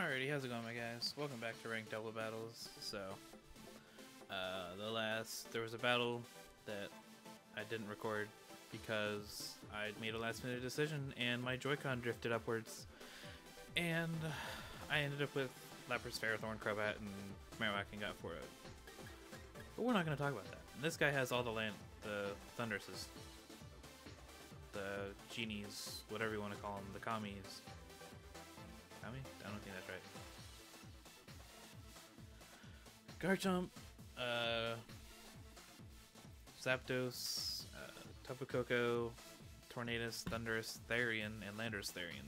Alrighty, how's it going, my guys? Welcome back to Ranked Double Battles. So, there was a battle that I didn't record because I made a last-minute decision and my Joy-Con drifted upwards, and I ended up with Landorus Therian, Crobat, and Marowak and got for it. But we're not going to talk about that. This guy has all the Thunduruses, the genies, whatever you want to call them, the Kamis. Kami? I don't think that's right. Garchomp, Zapdos, Tapu Koko, Tornadus, Thunderous, Therian, and Landorus Therian.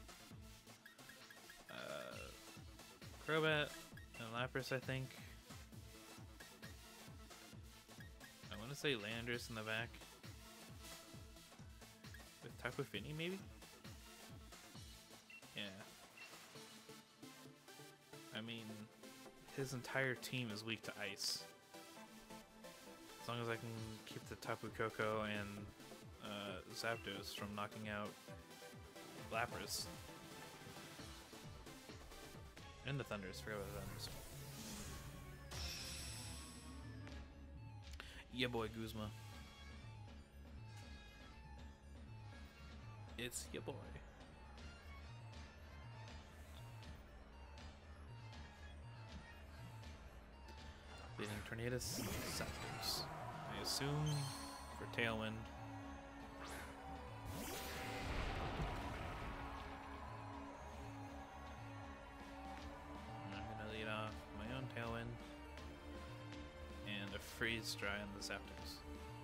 Crobat and Lapras, I think. I want to say Landorus in the back. With Tapu Fini, maybe? Yeah. I mean, his entire team is weak to ice. As long as I can keep the Tapu Koko and Zapdos from knocking out Lapras. And the Thunders, forgot about the Thunders. Yeah, boy, Guzma. It's ya boy. Leading Tornadus, Zapdos. I assume for Tailwind. I'm gonna lead off my own Tailwind and a Freeze Dry on the Zapdos.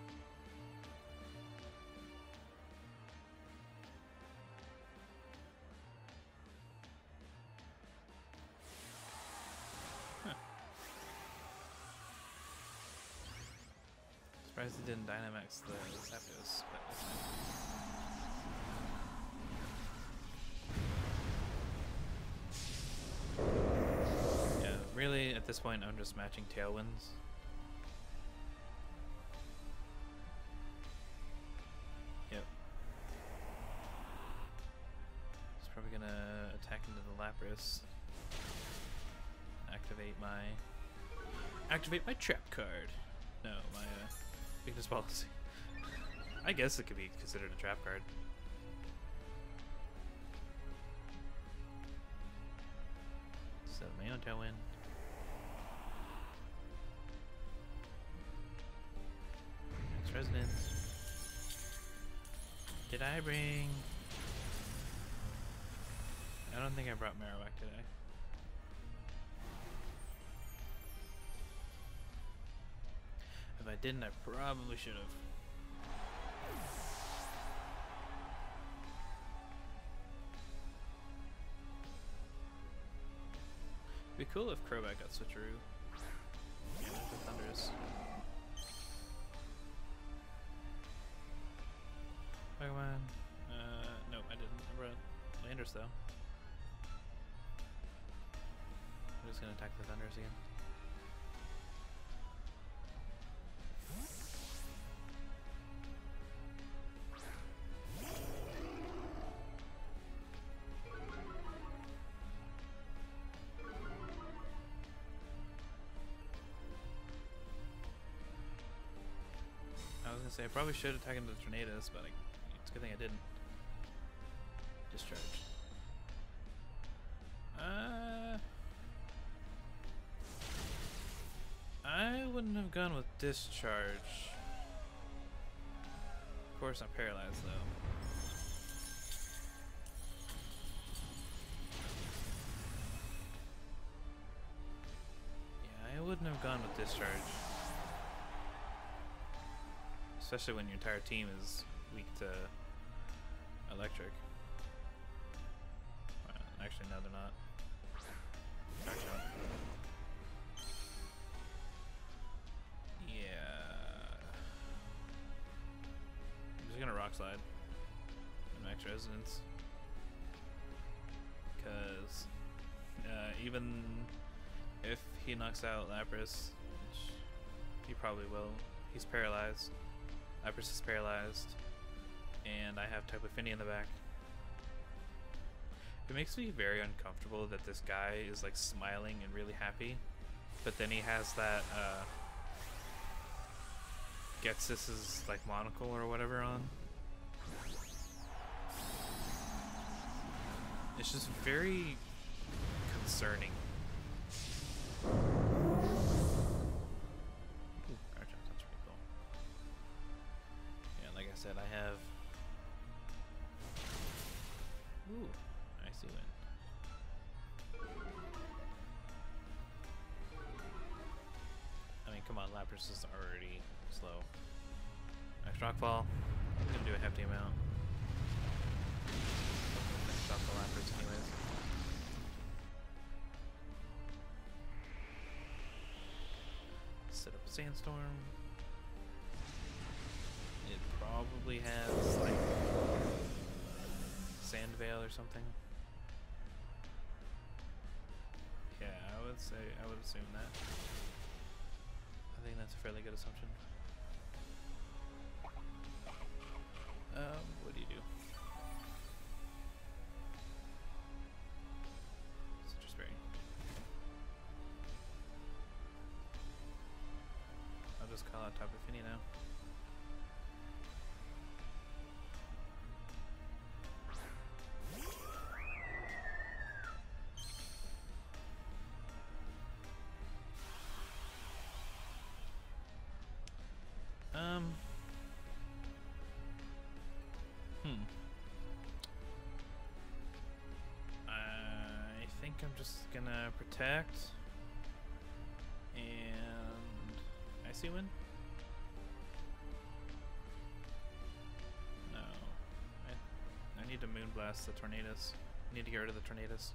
Surprised he didn't Dynamax the Zapdos, but it's fine. Yeah, really, at this point, I'm just matching Tailwinds. Yep. He's probably gonna attack into the Lapras. Activate my trap card. No, my weakness policy. I guess it could be considered a trap card. So my own Tailwind. Next Resonance. Did I bring... I don't think I brought Marowak today. If I didn't, I probably should have. It'd be cool if Crobat got switcheroo. Yeah, the Thunderous. Pokemon. Nope, I didn't. I brought Landorus though. I'm just gonna attack the Thunderous again. I was gonna say I probably should attack into the Tornadus, but it's a good thing I didn't. Discharge. I wouldn't have gone with Discharge. Of course, I'm paralyzed though. Yeah, I wouldn't have gone with Discharge. Especially when your entire team is weak to electric. Actually, no, they're not. Garchomp. Yeah. I'm just gonna Rock Slide and Max Resonance. Because even if he knocks out Lapras, which he probably will, he's paralyzed. Lapras is paralyzed, and I have Tapu Fini in the back. It makes me very uncomfortable that this guy is like smiling and really happy, but then he has that Getsis's like monocle or whatever on. It's just very concerning. Ooh, Garchomp, that's pretty cool. Yeah, like I said, I have. Ooh, Icy Wind. I mean, come on, Lapras is already slow. Next Rockfall. I'm gonna do a hefty amount. Finish off the Lapras anyways. Set up a Sandstorm. It probably has like Sand Veil or something. Yeah, I would assume that. I think that's a fairly good assumption. What do you do? Citrus Berry. I'll just call out Tapu Fini now. I think I'm just gonna protect and Icy Wind. No, I need to Moonblast the Tornadus. I need to get rid of the Tornadus.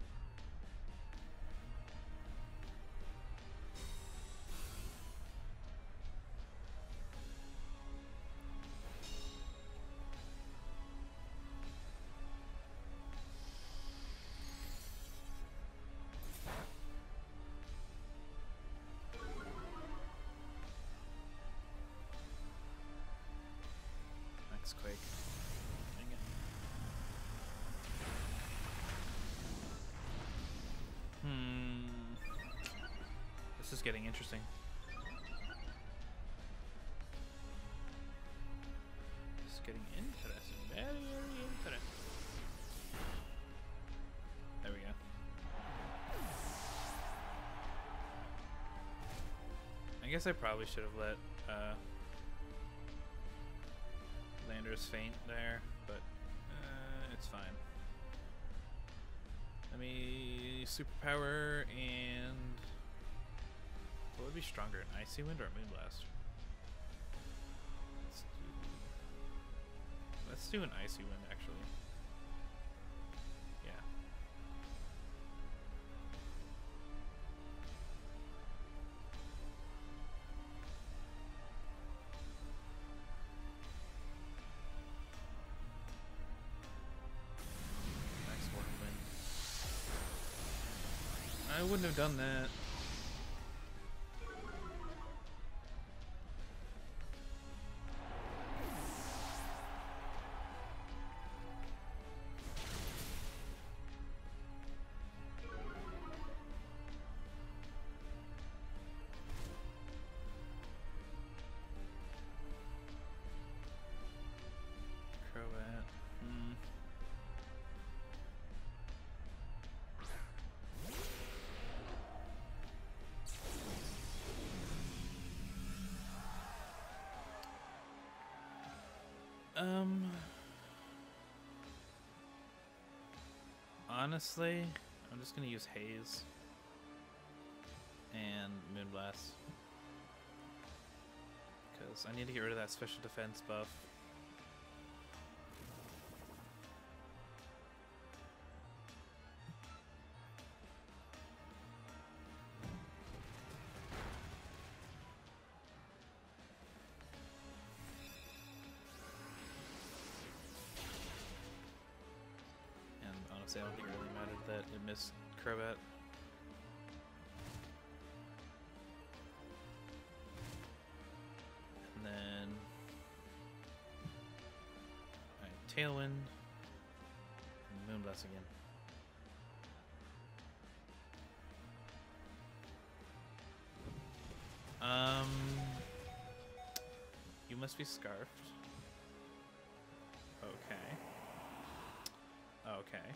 Quake. Dang it. This is getting interesting. This is getting interesting. Very, very interesting. There we go. I guess I probably should have let Landorus faint there, but it's fine. Let me Superpower and what would be stronger, an Icy Wind or a Moonblast? Let's do an Icy Wind actually. Yeah. I wouldn't have done that. Crobat. Honestly, I'm just gonna use Haze and Moonblast because I need to get rid of that special defense buff. I don't think it really mattered that it missed Crobat. And then Tailwind and Moonblast again. must be scarfed. Okay. Okay.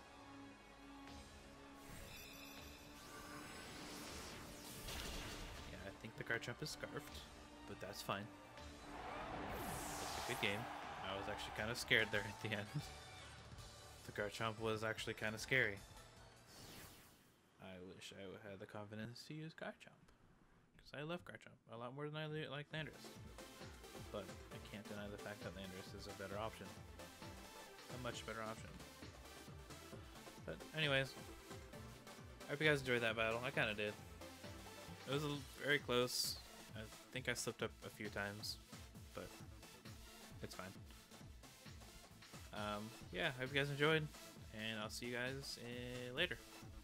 Yeah, I think the Garchomp is scarfed, but that's fine. It's a good game. I was actually kind of scared there at the end. The Garchomp was actually kind of scary. I wish I had the confidence to use Garchomp, because I love Garchomp a lot more than I like Landorus. But I can't deny the fact that Landorus is a better option. A much better option. But anyways, I hope you guys enjoyed that battle. I kind of did. It was very close. I think I slipped up a few times, but it's fine. Yeah, I hope you guys enjoyed, and I'll see you guys later.